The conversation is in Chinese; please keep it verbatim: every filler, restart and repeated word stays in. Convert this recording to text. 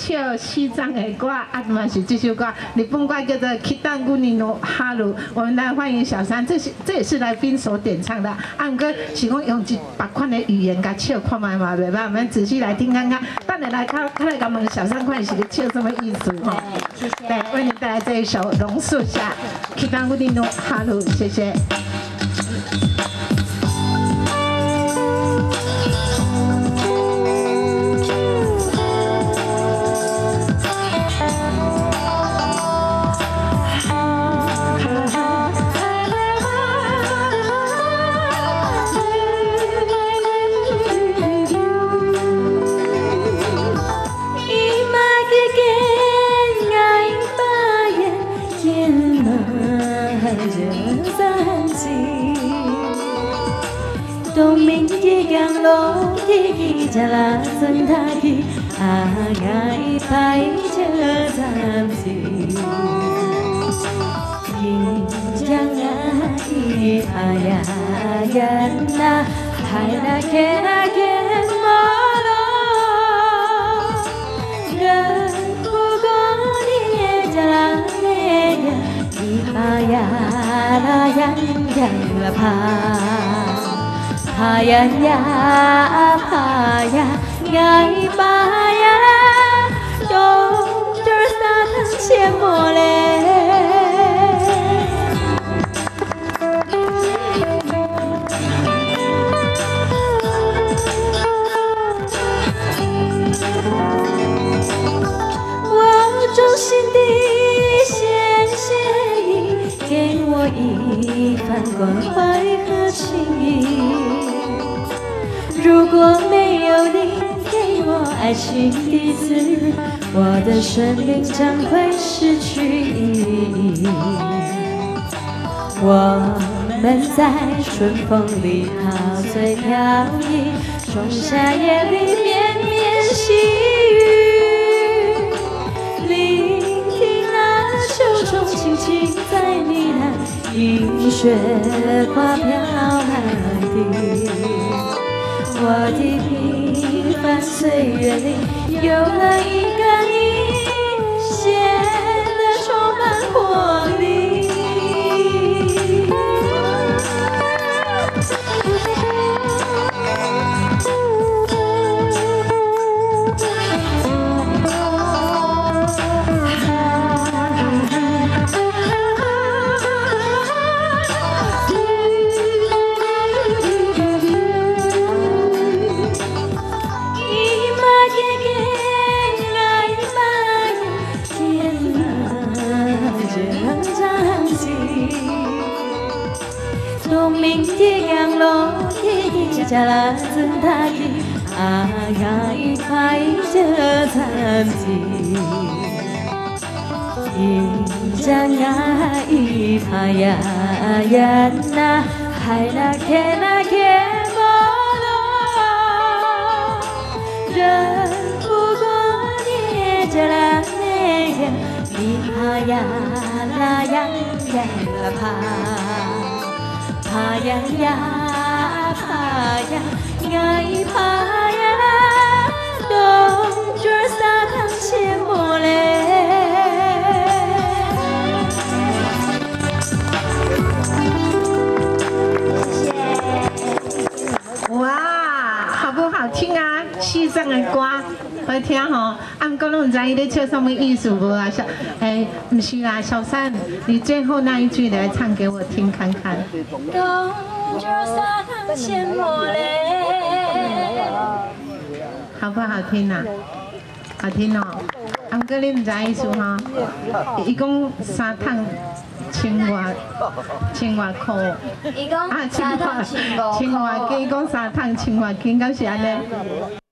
唱西藏的歌，啊，嘛是这首歌，日本歌叫做《k i t a n g u n i no Haru》。我们来欢迎小三，这是这也是来宾所点唱的。啊，毋过是讲用一别款的语言甲唱看卖嘛，袂歹，我们仔细来听看看。等下来看，看来甲问小三，看是个唱什么意思哈？ 谢谢。 对，为你带来这一首《榕树下》k i t a n g u n i no Haru》，谢谢。 东明的江路，一家拉森塔基，啊爱拍着咱们，一家爱拍呀呀那，海那给那给马罗，人不过你家拉那呀，一拍呀那呀呀那拍。 爬呀呀，爬呀，爱爬呀，东这沙滩切莫嘞。我衷心的谢谢你，给我一番关怀和情谊。 如果没有你给我爱情的滋润，我的生命将会失去意义。我们在春风里陶醉飘逸，仲夏夜里绵绵细雨，聆听那秋虫轻轻在呢喃，迎雪花飘满地。 我的平凡岁月里有了一个你，显得充满活力。东明的江路，一家拉森塔基，啊爱拍着咱们，一家爱拍呀呀那，海那给那给莫罗，人不过你家拉那个，你拍呀那呀呀那拍。 爬呀呀，爬呀，爱爬呀，东这沙滩切莫嘞。谢谢。 哇，好不好听啊？西藏的歌。 好听吼，啊，毋过拢毋知伊咧唱什么意思无啊？小，哎，毋是啦，小三，你最后那一句来唱给我听看看。 东这沙滩切莫嘞， 好不好听啊？好听哦。啊，毋过你毋知意思吼？伊讲三趟千外千外箍。 伊讲三趟千五箍。 千外斤，伊讲三趟千外斤，敢是安尼？